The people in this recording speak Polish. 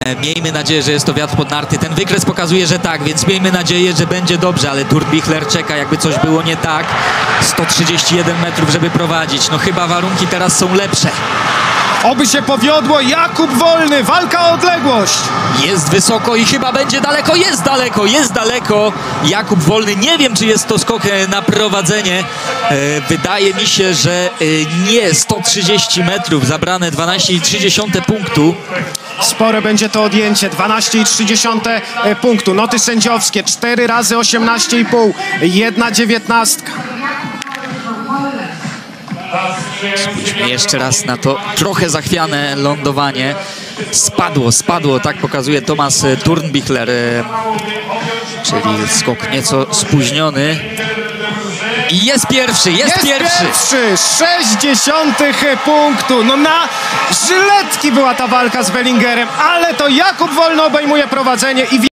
Miejmy nadzieję, że jest to wiatr pod narty. Ten wykres pokazuje, że tak, więc miejmy nadzieję, że będzie dobrze, ale Turbichler czeka, jakby coś było nie tak. 131 metrów, żeby prowadzić. No chyba warunki teraz są lepsze. Oby się powiodło. Jakub Wolny, walka o odległość. Jest wysoko i chyba będzie daleko. Jest daleko, jest daleko. Jakub Wolny, nie wiem, czy jest to skok na prowadzenie. Wydaje mi się, że nie. 130 metrów, zabrane 12,3 punktu. Spore będzie to odjęcie, 12,3 punktu. Noty sędziowskie, 4 razy 18,5, 1,19. Spójrzmy jeszcze raz na to trochę zachwiane lądowanie. Spadło, tak pokazuje Thomas Turbichler, czyli skok nieco spóźniony. I jest pierwszy, jest pierwszy! 0,6 punktu. No na żyletki była ta walka z Bellingerem, ale to Jakub Wolny obejmuje prowadzenie i